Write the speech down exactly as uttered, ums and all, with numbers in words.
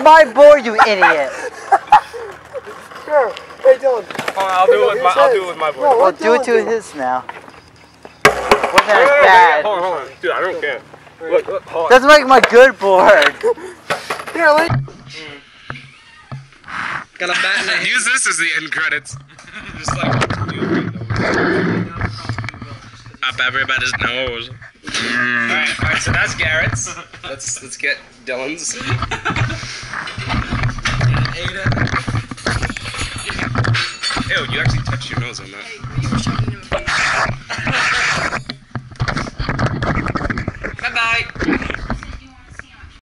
my board, you idiot. Sure. Hey, Dylan. Oh, I'll do it with my. I'll do it with my board. No, Well, let do it Dylan to his now. Wasn't that bad? Hold on, hold on. Dude, I don't care. Look, look, hold on. That's like my good board. Here, let Got a bat in the Use this as the end credits. Just like up everybody's nose. Alright, alright, so that's Garrett's. Let's let's get Dylan's. Ew, you actually touched your nose on that.